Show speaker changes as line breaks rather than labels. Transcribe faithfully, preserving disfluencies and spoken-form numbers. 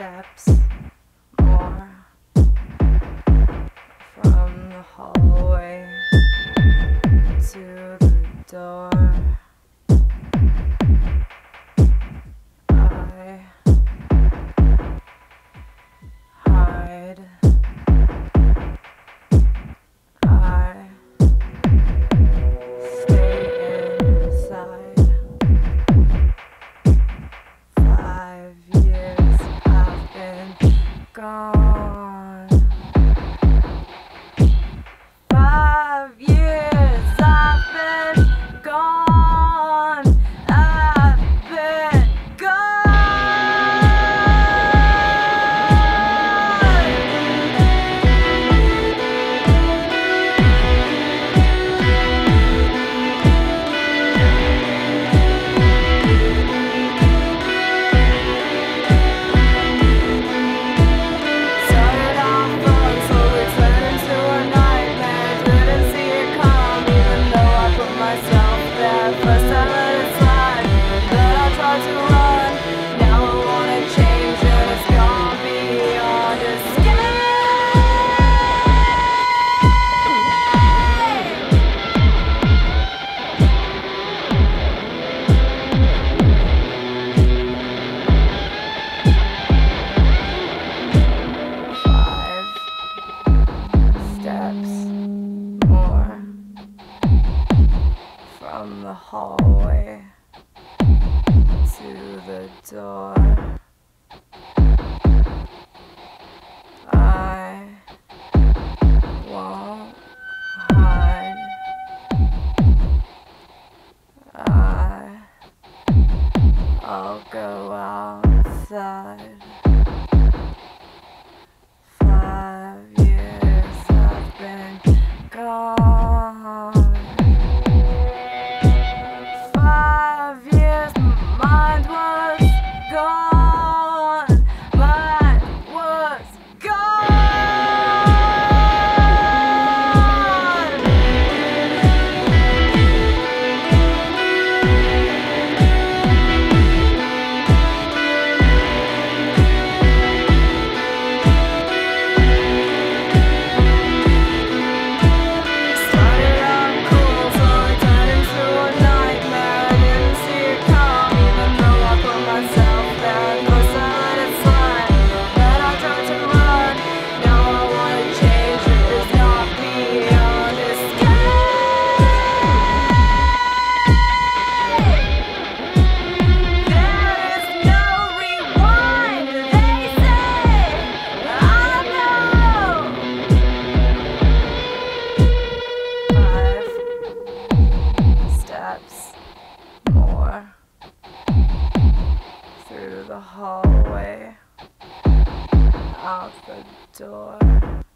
steps more from the hallway to the door. I hide. I stay inside. Five years I've been gone. Five years I've been gone. I've been gone. Started off fun, slowly turned into a nightmare. Didn't see it come, even though I put myself there. First I let it slide, then I tried to run. Now I wanna change and it's gone beyond escape. Five steps more from the hallway to the door. I won't hide. I, I'll go outside. Five years I've been gone. Five years my mind was gone. Mind was gone. Started out cool, slowly turned into a nightmare. Didn't see it come, even though I put myself there. First I let it slide, then I tried to run. Now I wanna change it, it's not beyond escape. There is no rewind, they say. I know. Five steps more through the hallway, out the door.